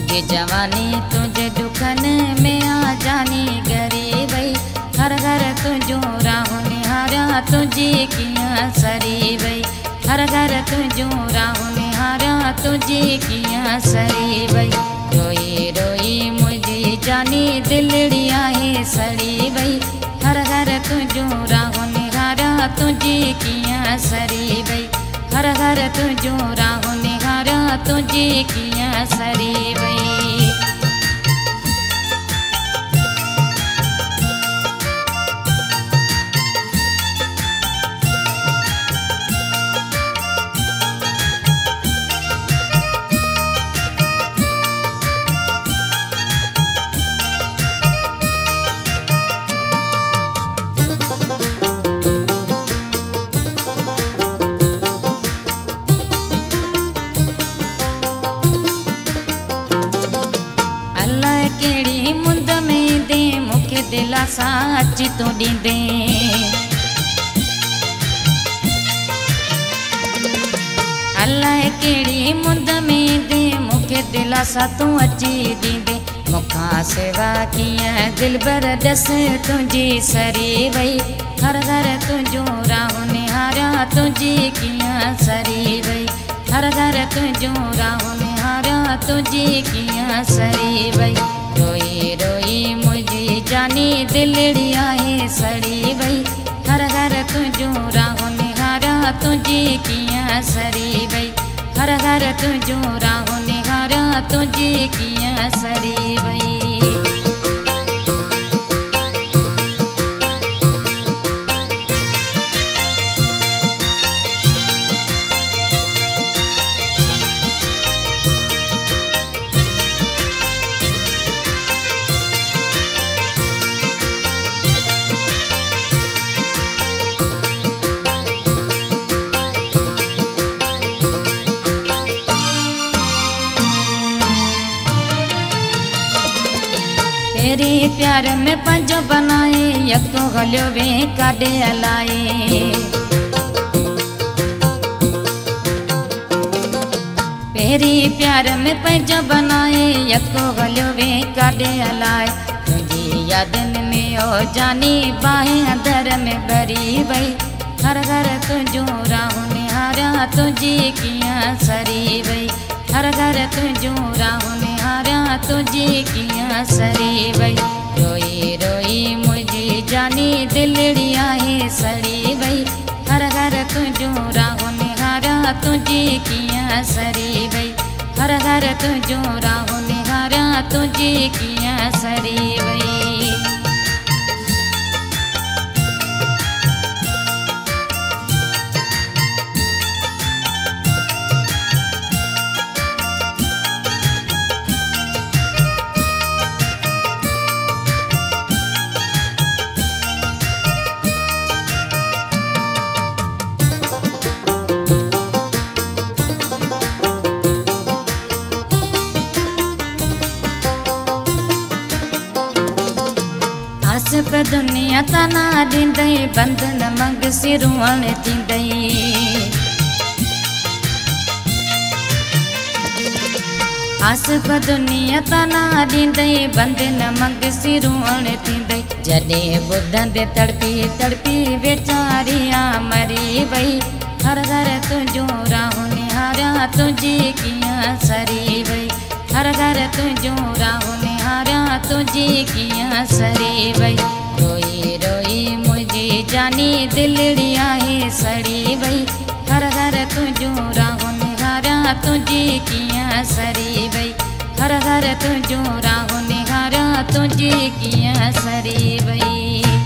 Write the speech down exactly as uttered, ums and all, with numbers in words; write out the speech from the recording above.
मुझे जवानी तुझे दुखन में आ जानी गरीबई हर घर तुझो राहु निहारा तुझी किया सरी बई हर घर तुझो राहु निहारा तुझी किया सरी बई रोई रोई मुझी जानी दिलड़ी आहे सड़ी बई हर घर तुझो राहु निहारा तुझी किया सरी बई हर घर तुझो राहु निहारा तुझी किया सरी बई। केड़ी मुंद में दे मुखे दिलासा अची तो दींदे अल्लाह केड़ी मुंद में दे मुखे दिलासा तू अची दींदे मुखा सेवा किया दिल बर दस तुझी सरी वई हर घर तुझो राहु निहारा तुझी किया सरी वई हर घर तुझो राहु निहारा तुझी किया सरी वई रोई रोई मुझी जानी दिलड़ी आहे सड़ी बई हर घर तुझो राहु निहारा तुझी किया सरी बई हर घर तुझो राहु निहारा तुझी किया सरी बई। तेरे प्यार में पंजो बनाए यको हलियो वे काटे हलाए तेरी प्यार में पंजो बनाए यको हलियो वे काटे हलाए तुझी यादन में ओ जानी बाहें अंदर में भरी बई हर घर तुझो राहु निहारा तुझी किया सरी बई हर घर तुझो राहु निहारा तुझी किया सरी बई रोई रोई मुझी जानी दिलड़ी आहे सड़ी बई हर घर तुझो राहु निहारा तुझी किया सरी बई हर घर तुझो राहु निहारा तुझी किया सरी बई। पे दुनिया तना दींदई बंधन मंग सिरुअण थींदई आस पे दुनिया तना दींदई बंधन मंग सिरुअण थींदई जडे बुधंदे तड़पी तड़पी बेचारिया मरी वई हर घर तुझो राहु निहारा तुझी किया सरी वई हर घर तुझो राहु निहारा तुझी किया सरी वई रोई रोई मुझी जानी दिलड़ी आहे सड़ी बई हर घर तुझो राहु निहारा तुझी किया सरी बई हर घर तुझो राहु निहारा तुझी किया सरी बई।